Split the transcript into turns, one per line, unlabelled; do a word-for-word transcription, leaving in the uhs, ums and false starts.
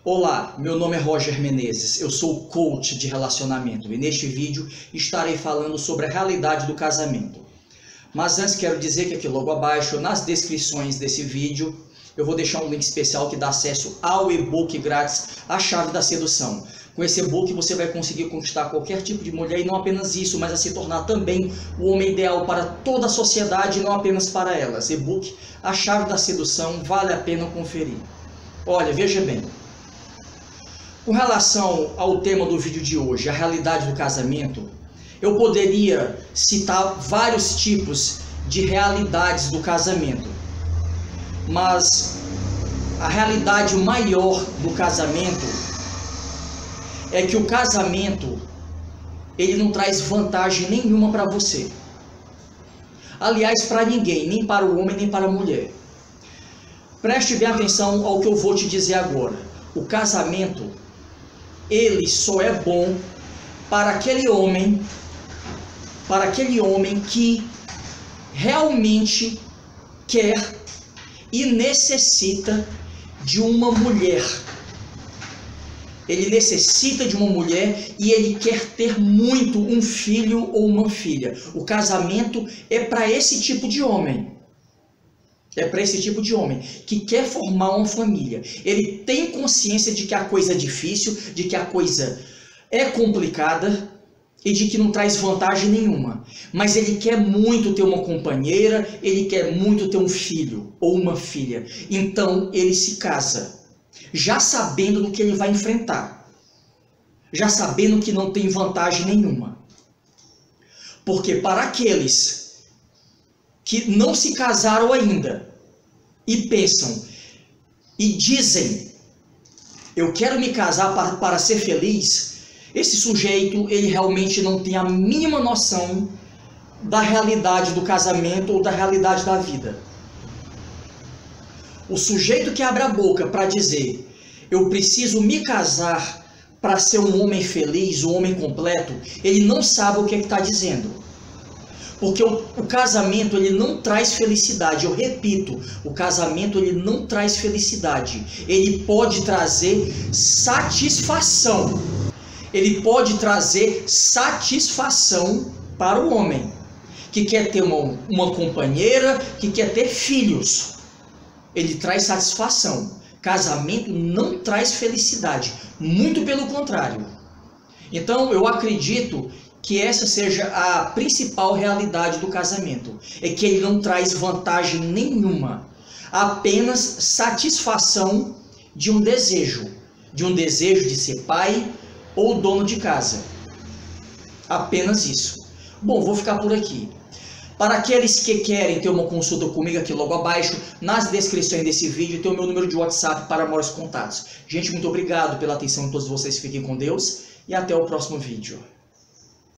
Olá, meu nome é Roger Menezes, eu sou coach de relacionamento e neste vídeo estarei falando sobre a realidade do casamento. Mas antes quero dizer que aqui logo abaixo, nas descrições desse vídeo, eu vou deixar um link especial que dá acesso ao e-book grátis A Chave da Sedução. Com esse e-book você vai conseguir conquistar qualquer tipo de mulher e não apenas isso, mas a se tornar também o homem ideal para toda a sociedade e não apenas para elas. E-book A Chave da Sedução, vale a pena conferir. Olha, veja bem. Com relação ao tema do vídeo de hoje, a realidade do casamento, eu poderia citar vários tipos de realidades do casamento. Mas a realidade maior do casamento é que o casamento, ele não traz vantagem nenhuma para você. Aliás, para ninguém, nem para o homem, nem para a mulher. Preste bem atenção ao que eu vou te dizer agora. O casamento, ele só é bom para aquele homem, para aquele homem que realmente quer e necessita de uma mulher. Ele necessita de uma mulher e ele quer ter muito um filho ou uma filha. O casamento é para esse tipo de homem. É para esse tipo de homem que quer formar uma família. Ele tem consciência de que a coisa é difícil, de que a coisa é complicada e de que não traz vantagem nenhuma. Mas ele quer muito ter uma companheira, ele quer muito ter um filho ou uma filha. Então ele se casa, já sabendo do que ele vai enfrentar, já sabendo que não tem vantagem nenhuma. Porque para aqueles que não se casaram ainda e pensam e dizem, eu quero me casar para, para ser feliz, esse sujeito, ele realmente não tem a mínima noção da realidade do casamento ou da realidade da vida. O sujeito que abre a boca para dizer, eu preciso me casar para ser um homem feliz, um homem completo, ele não sabe o que está dizendo. Porque o, o casamento, ele não traz felicidade. Eu repito, o casamento, ele não traz felicidade. Ele pode trazer satisfação. Ele pode trazer satisfação para o homem que quer ter uma, uma companheira, que quer ter filhos. Ele traz satisfação. Casamento não traz felicidade. Muito pelo contrário. Então, eu acredito que essa seja a principal realidade do casamento. É que ele não traz vantagem nenhuma. Apenas satisfação de um desejo. De um desejo de ser pai ou dono de casa. Apenas isso. Bom, vou ficar por aqui. Para aqueles que querem ter uma consulta comigo aqui logo abaixo, nas descrições desse vídeo tem o meu número de WhatsApp para maiores contatos. Gente, muito obrigado pela atenção de todos vocês. Fiquem com Deus e até o próximo vídeo.